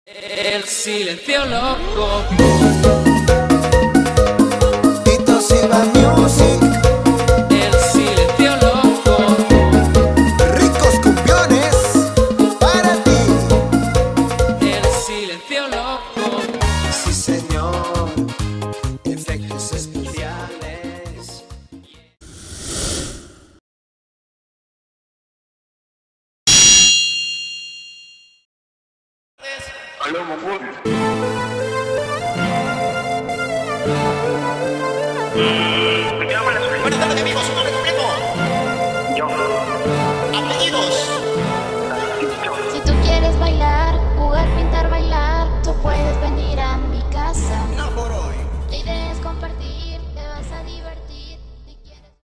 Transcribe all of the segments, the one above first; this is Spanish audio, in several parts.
El silencio loco. Tito Silva Music. El silencio loco. Ricos cumbiones para ti. El silencio loco. Sí, señor. Efectos especiales. Aló, Mongol. ¿Me quedo con la solicitud? Buenas tardes, amigos, su nombre completo. Yo. Apellidos. Si tú quieres bailar, jugar, pintar, bailar, tú puedes venir a mi casa. No por hoy. La idea es compartir, te vas a divertir. Si quieres...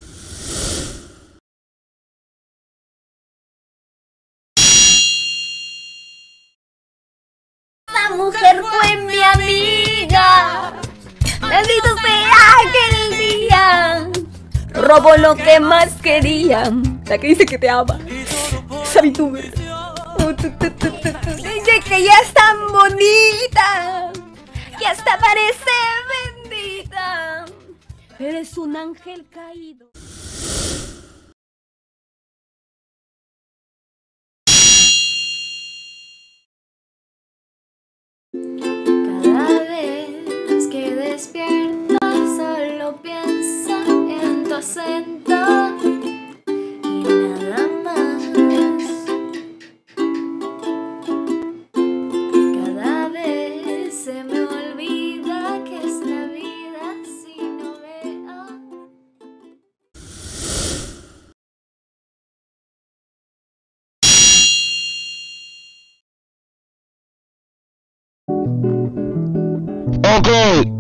Esa mujer fue mi amiga. Maldito sea aquel día. Robó lo que más quería. La que dice que te ama. Esa VTuber. Dice que ya es tan bonita. Que hasta parece bendita. Pero es un ángel caído. Cada vez que despiertas solo piensa en tu acento y nada más. Cada vez se me olvida que es la vida si no veo. Ok.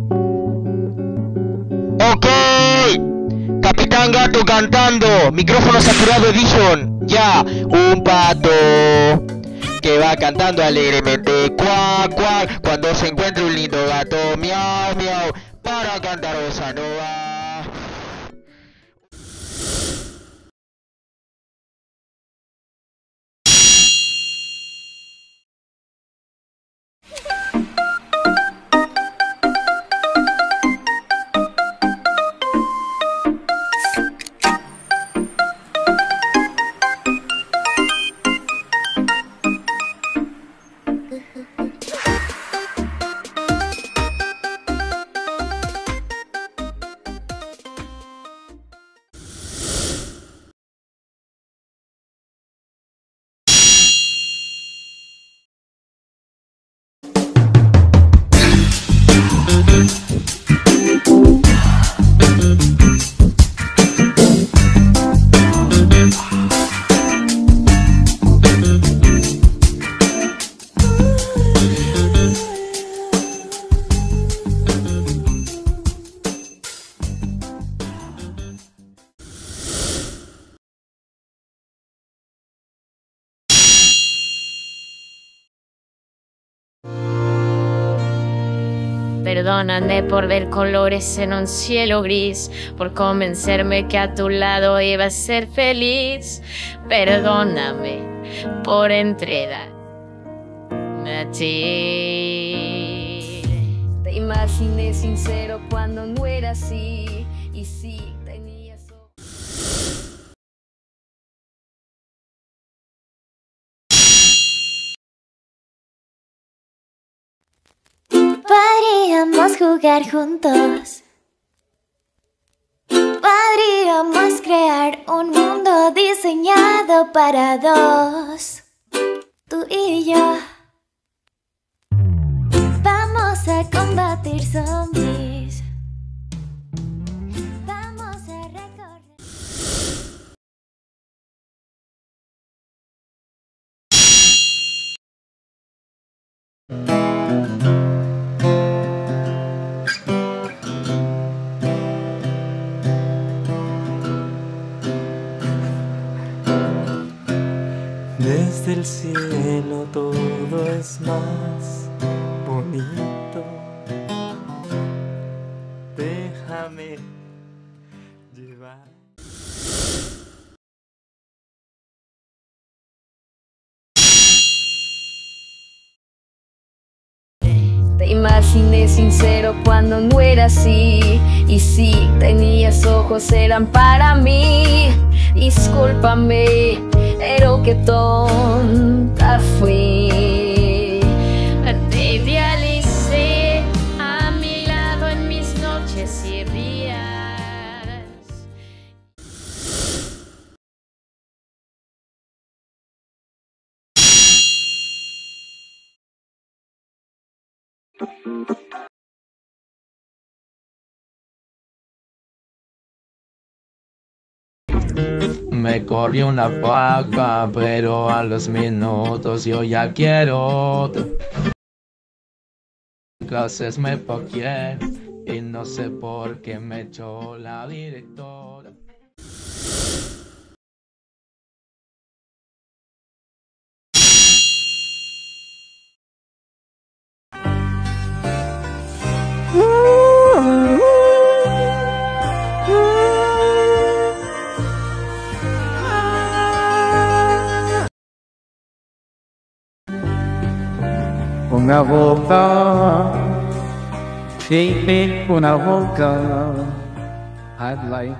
Ok. Capitán Gato cantando. Micrófono saturado edition. Ya. Un pato que va cantando alegremente. Cuac, cuac. Cuando se encuentra un lindo gato. Miau, miau. Para cantar bossa nova. Perdóname por ver colores en un cielo gris, por convencerme que a tu lado iba a ser feliz. Perdóname por entregarme a ti. Te imaginé sincero cuando no era así, y sí tenías... Podríamos jugar juntos. Podríamos crear un mundo diseñado para dos. Tú y yo. Vamos a combatir zombies. Vamos a recorrer. Desde el cielo todo es más bonito. Déjame llevar. imaginé sincero cuando no era así. Y si tenías ojos eran para mí. Discúlpame, pero qué tonta fui. Te idealicé a mi lado en mis noches y días. Me corrió una vaca, pero a los minutos yo ya quiero clases me poquié y no sé por qué me echó la directora. Una boca, baby, una boca, I'd like.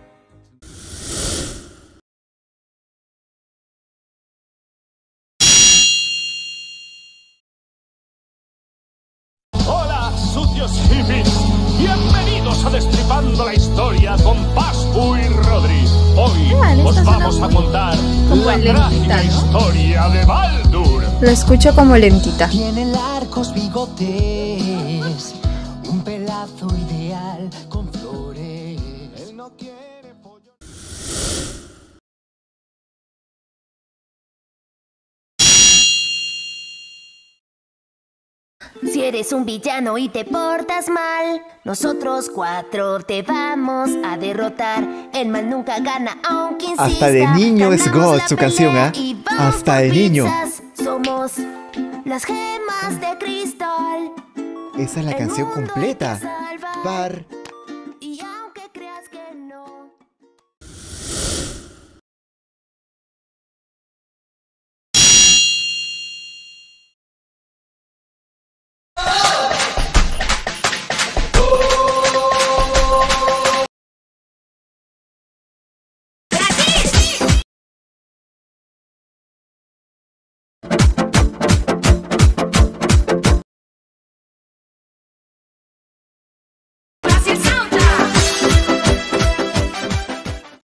Hola, sucios hippies. Bienvenidos a Destripando la Historia con Pascu y Rodri. Hoy os vamos a contar la trágica historia de Baldur. Lo escucho como lentita. Tiene largos bigotes, un pelazo ideal con flores. Él no quiere pollo. Si eres un villano y te portas mal, nosotros 4 te vamos a derrotar. El mal nunca gana, aunque insista. Hasta de niño es God su canción, ¿ah? Hasta de niño. Somos las gemas de cristal. Esa es la canción completa. Par